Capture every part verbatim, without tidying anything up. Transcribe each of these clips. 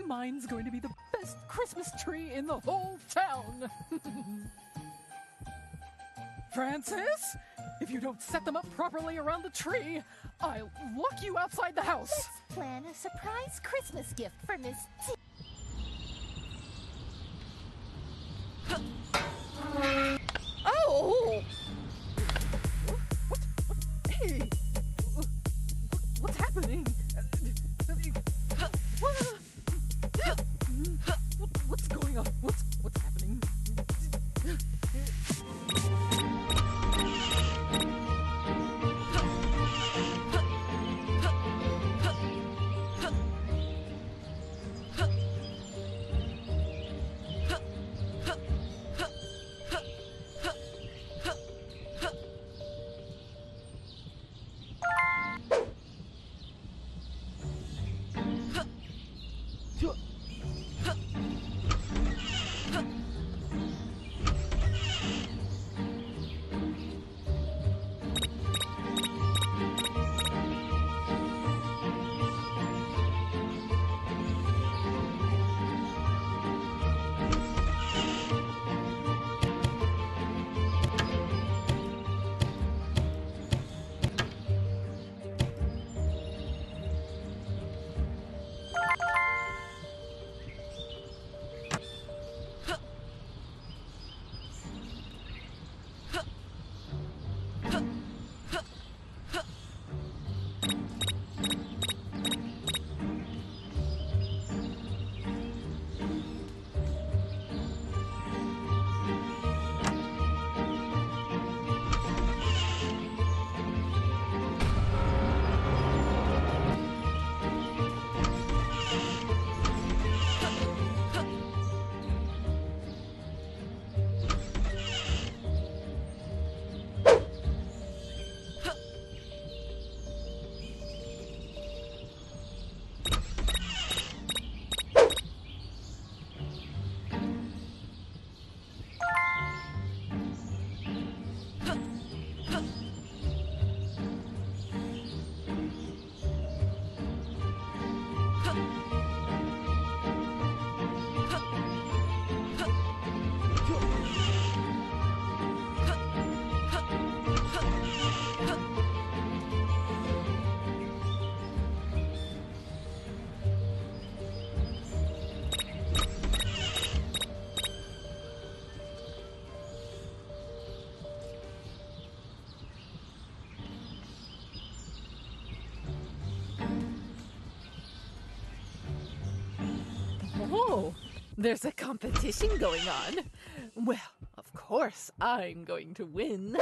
Mine's going to be the best Christmas tree in the whole town. Francis, if you don't set them up properly around the tree, I'll lock you outside the house. Let's plan a surprise Christmas gift for Miss T. Oh! What? What? Hey! What's happening? What's going on? What's what's happening? Oh, there's a competition going on. Well, of course, I'm going to win.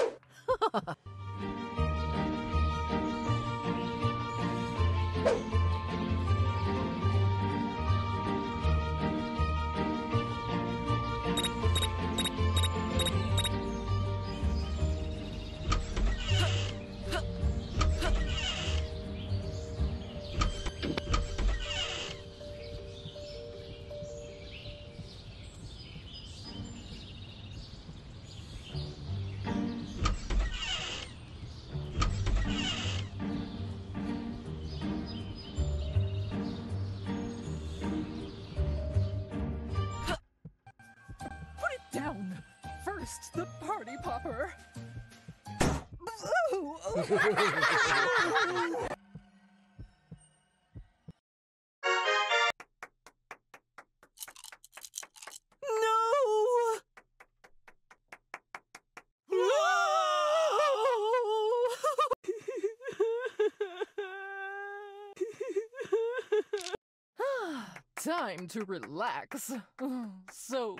Down. First, the party popper. No! Time to relax. So...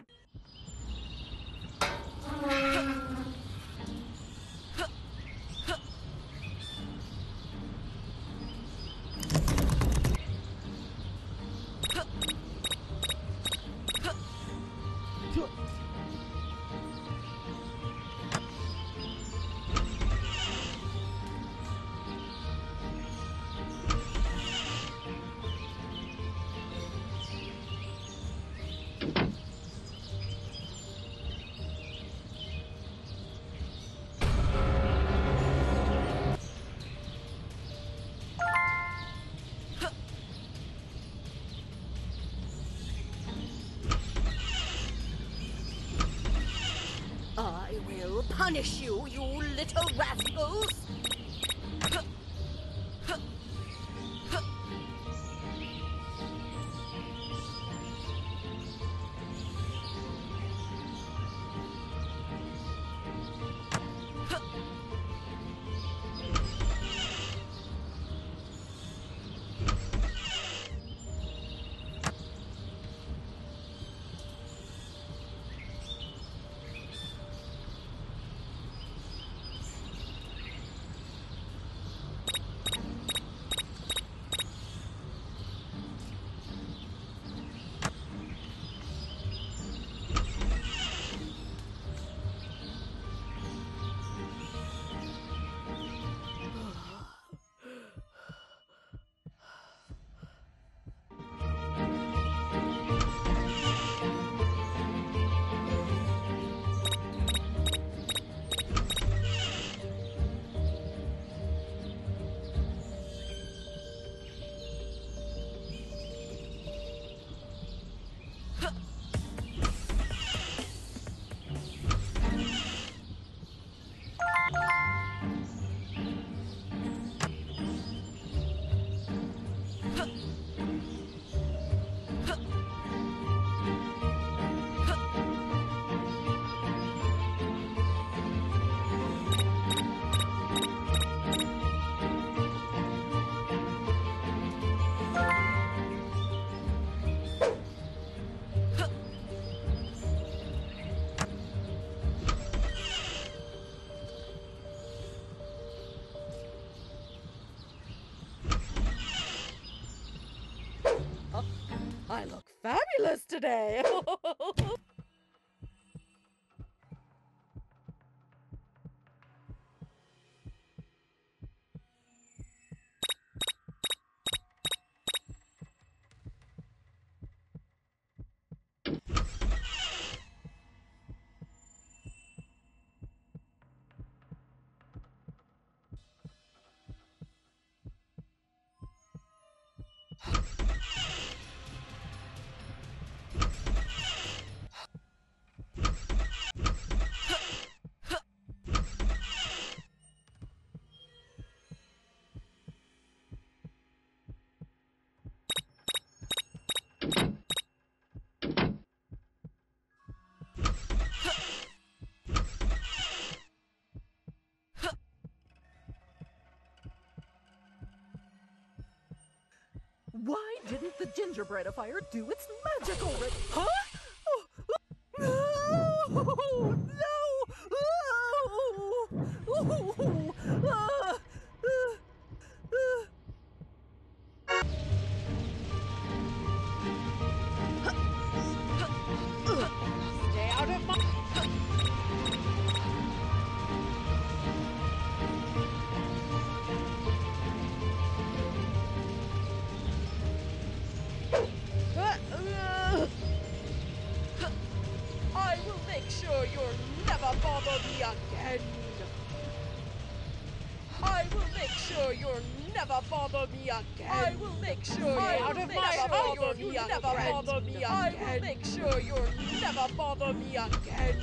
punish you, you little rascals! I look fabulous today! Why didn't the gingerbreadifier do its magical ri- Huh? Oh, no! No! Oh, ah, ah, ah. Stay out of my... I will make sure you'll never bother me again. I will make sure you'll never bother me again. I will make sure I you're out will of make my sure house. you'll You'll never never bother me again. I will make sure you'll never bother me again.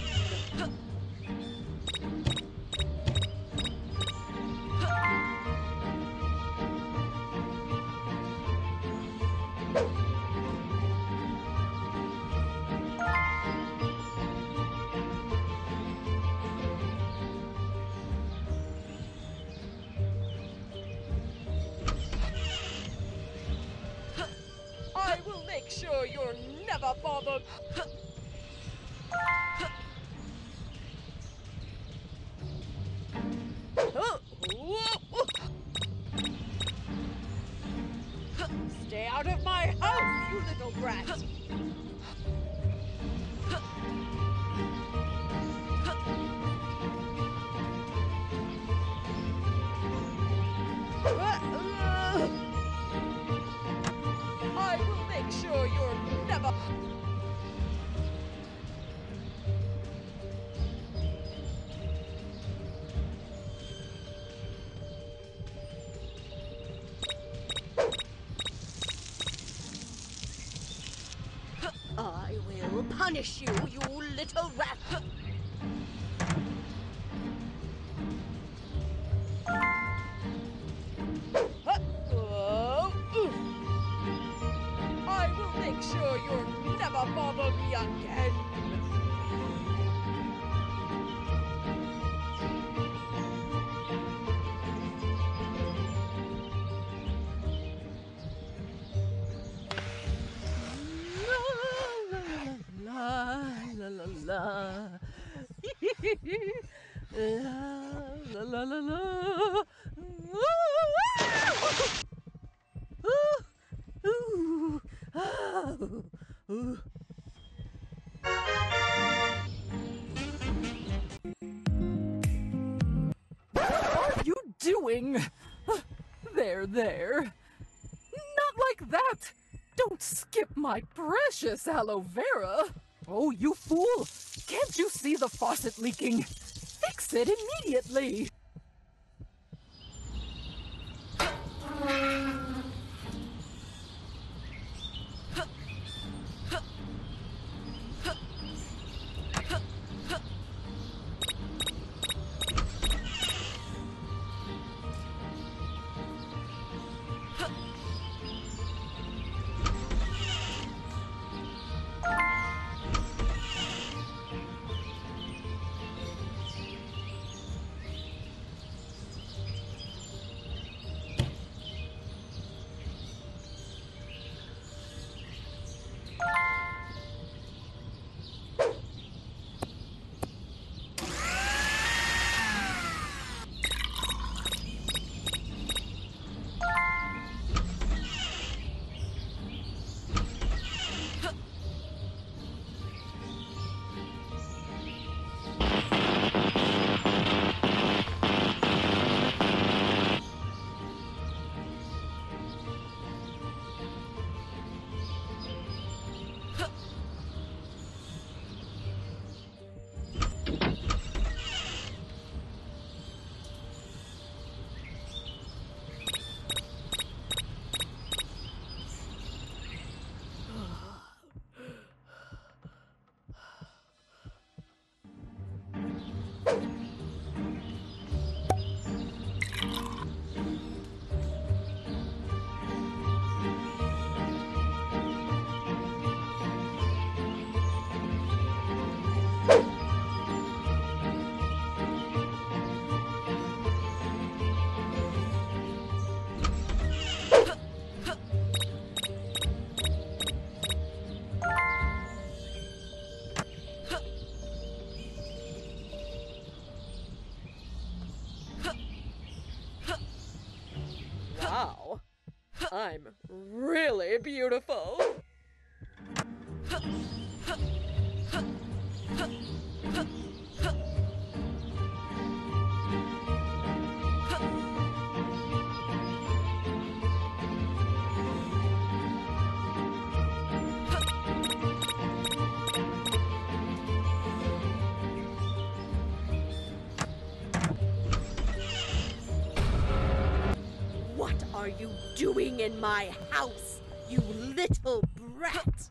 I will make sure you'll never bother. Stay out of my house, you little brat! I will make sure you're never... I will punish you, you little rat! Make sure you never bother me again. La la la la la la la la la. Ooh, oh, ooh. What are you doing? There, there. Not like that! Don't skip my precious aloe vera! Oh, you fool! Can't you see the faucet leaking? Fix it immediately! Wow, I'm really beautiful. What are you doing in my house, you little brat?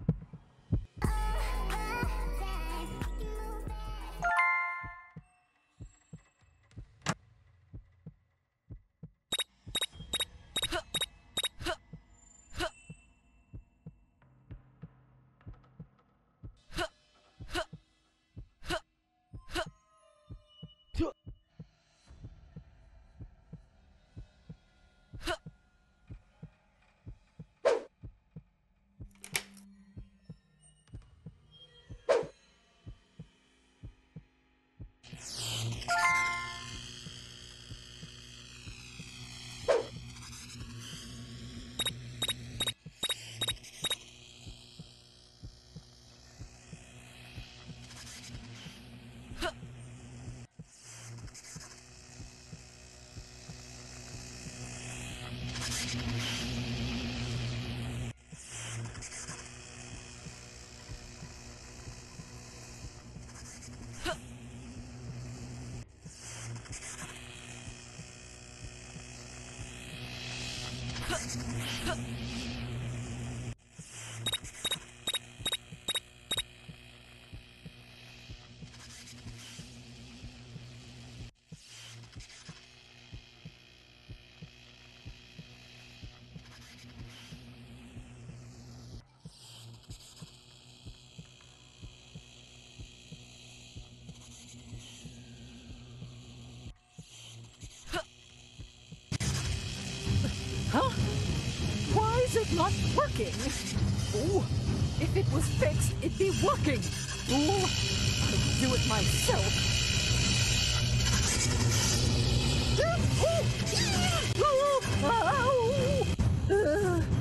not working. Ooh, if it was fixed, it'd be working. Ooh, I'd do it myself. Ooh, ooh, ow. Uh,